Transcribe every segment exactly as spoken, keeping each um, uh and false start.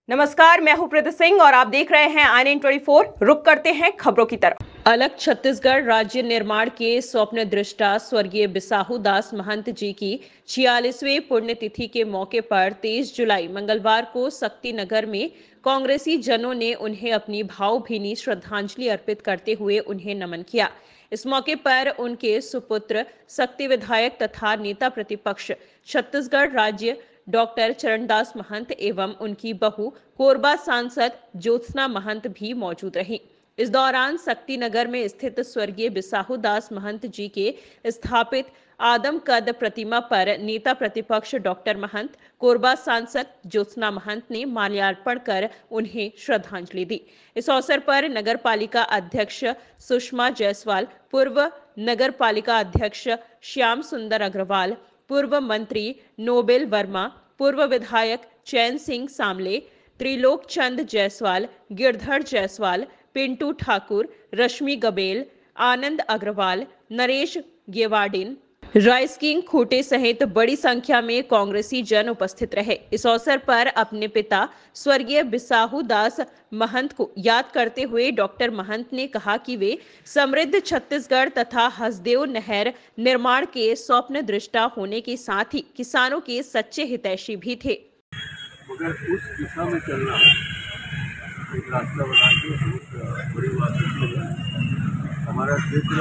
नमस्कार, मैं हूं प्रीति सिंह और आप देख रहे हैं आई नाइन ट्वेंटी फोर। रुक करते हैं खबरों की तरफ। अलग छत्तीसगढ़ राज्य निर्माण के स्वप्न दृष्टा स्वर्गीय बिसाहू दास महंत जी की छियालीसवीं पुण्यतिथि के मौके पर तेईस जुलाई मंगलवार को शक्ति नगर में कांग्रेसी जनों ने उन्हें अपनी भावभीनी श्रद्धांजलि अर्पित करते हुए उन्हें नमन किया। इस मौके पर उनके सुपुत्र शक्ति विधायक तथा नेता प्रतिपक्ष छत्तीसगढ़ राज्य डॉक्टर चरणदास महंत एवं उनकी बहू कोरबा सांसद ज्योत्सना महंत भी मौजूद रहीं। इस दौरान शक्ति नगर में स्थित स्वर्गीय बिसाहू दास महंत जी के स्थापित आदमकद प्रतिमा पर नेता प्रतिपक्ष डॉक्टर महंत, कोरबा सांसद ज्योत्सना महंत ने माल्यार्पण कर उन्हें श्रद्धांजलि दी। इस अवसर पर नगर पालिका अध्यक्ष सुषमा जायसवाल, पूर्व नगर पालिका अध्यक्ष श्याम सुंदर अग्रवाल, पूर्व मंत्री नोबेल वर्मा, पूर्व विधायक चैन सिंह सामले, त्रिलोक चंद जायसवाल, गिरधर जायसवाल, पिंटू ठाकुर, रश्मि गबेल, आनंद अग्रवाल, नरेश गेवाडिन, राइस किंग खूटे सहित बड़ी संख्या में कांग्रेसी जन उपस्थित रहे। इस अवसर पर अपने पिता स्वर्गीय बिसाहू दास महंत को याद करते हुए डॉक्टर महंत ने कहा कि वे समृद्ध छत्तीसगढ़ तथा हसदेव नहर निर्माण के स्वप्न दृष्टा होने के साथ ही किसानों के सच्चे हितैषी भी थे। मगर उस दिशा में चलना एक रास्ता बना के बहुत बड़ी बात होती है। हमारा क्षेत्र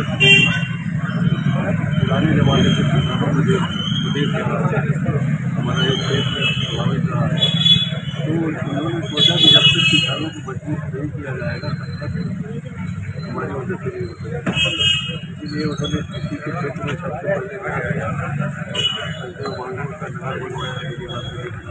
पुराने जमाने से किसानों को प्रदेश रहा है, हमारा एक क्षेत्र प्रभावित रहा है। तो उन्होंने सोचा कि जब तक किसानों को मजबूत नहीं किया जाएगा तब तक हमारी वजह से नहीं हो सकती। इसीलिए उन्होंने कृषि के क्षेत्र में सबसे पहले ध्यान दिया, मांगों का नहर बनवाया,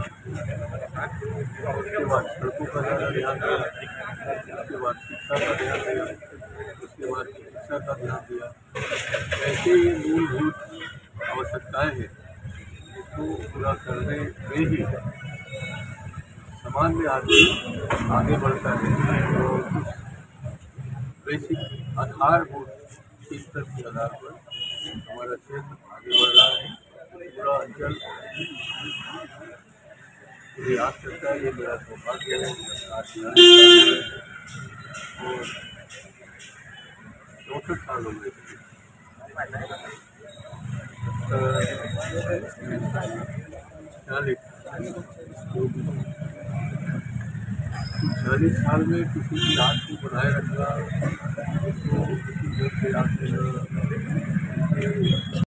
उसके बाद सड़कों का ज़्यादा ध्यान दिया, उसके बाद शिक्षा का ध्यान दिया, उसके बाद चिकित्सा का ध्यान दिया। ऐसे ही मूलभूत आवश्यकताएं हैं जिसको पूरा करने में ही सामान्य आदमी आगे बढ़ता है। तो कुछ बेसिक आधारभूत चिंतन के आधार पर हमारा क्षेत्र आगे बढ़ रहा है। पूरा अंचल मुझे याद करता है, ये मेरा सौभाग्य है। और चौंसठ साल हो गए चालीस चालीस साल में किसी की याद को बनाए रखना, उसको किसी से याद करना।